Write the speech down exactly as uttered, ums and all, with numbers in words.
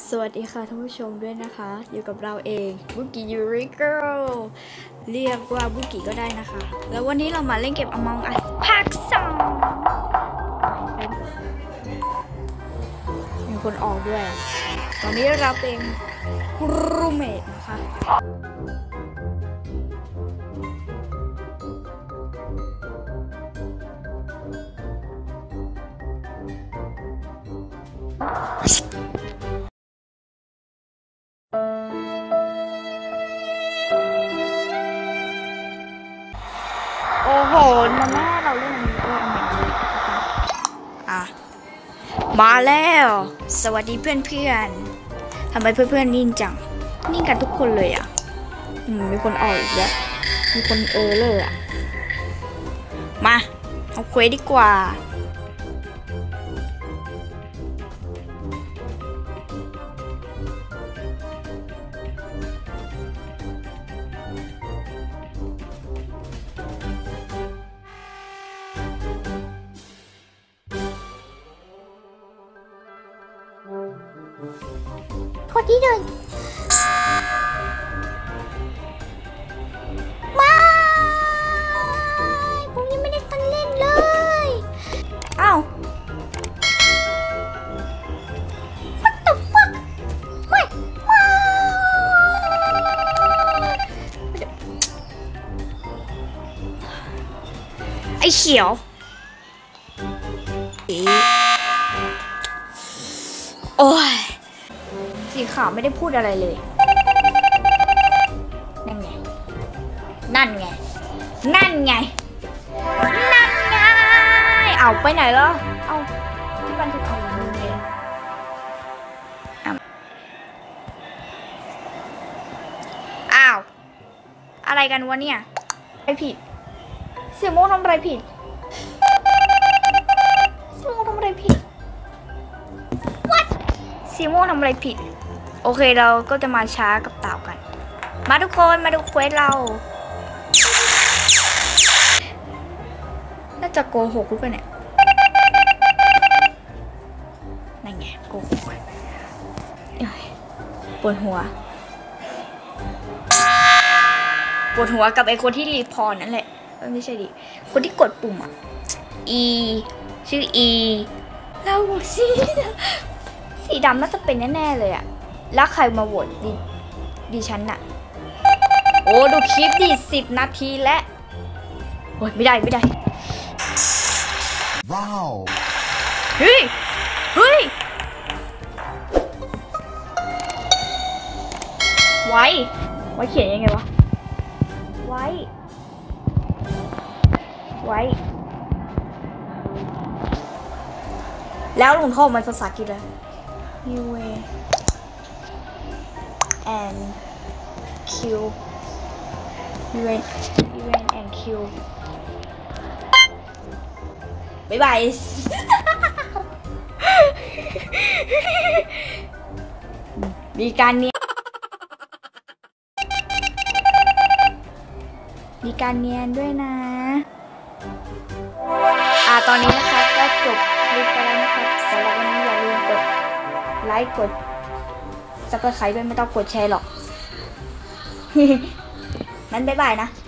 สวัสดีค่ะท่านผู้ชมด้วยนะคะอยู่กับเราเองบุกิยูริเกิลเรียกว่าบุกิก็ได้นะคะ แล้ววันนี้เรามาเล่นเกม Among Us ภาคสองมีคนออกด้วย ตอนนี้เราเป็นรูเมทนะคะโอ้โหมาแม่เราเล่นอันนี้เอออันไหนอ่ะมาแล้วสวัสดีเพื่อนเพื่อนทำไมเพื่อนเพื่อนนิ่งจังนิ่งกันทุกคนเลยอ่ะอืมมีคนออกอีกแล้วมีคนเออเลยอ่ะมาเอาเควสดีกว่าคนที่หนึ่งมาผมยังไม่ได้ทันเล่นเลยอ้าว What the fuck ไม่มาไอ้เขียวโอ้ยสีขาวไม่ได้พูดอะไรเลยนั่นไงนั่นไงนั่นไงนั่นไงเอาไปไหนแล้วเอาที่บันทึกของมึงเองอ้าวอะไรกันวะเนี่ยไอผิดเสี่ยโม่ทำอะไรผิดเสี่ยโม่ทำอะไรผิดซีโม่ทำอะไรผิดโอเคเราก็จะมาช้ากับเต่ากันมาทุกคนมาดูเควสเราน่าจะโกหกหรือเปล่าเนี่ยนั่นไงโกหกปวดหัวปวดหัวกับไอ้คนที่รีพอร์ตนั่นแหละไม่ใช่ดิคนที่กดปุ่มอ่ะ E ชื่อ E เราสิสีดำน่าจะเป็นแน่ๆเลยอะแล้วใครมาโหวตดิดิฉันน่ะโอ้ดูคลิปดิสิบนาทีแล้วโอ้ยไม่ได้ไม่ได้ว้าวเฮ้ยเฮ้ยไว้ไว้เขียนยังไงวะไว้ไว้แล้วลงโทษมันภาษาอังกฤษเลย U A and Q U N U N and Q บ๊ายบายมีการเนียนมีการเนียนด้วยนะอ่าตอนนี้นะคะก็จบคลิปไปแล้วนะครับสำหรับวันนี้อย่าลืมกดไลค์กดซับสไครบ์ด้วยไม่ต้องกดแชร์หรอก นั้นบ๊ายบายนะ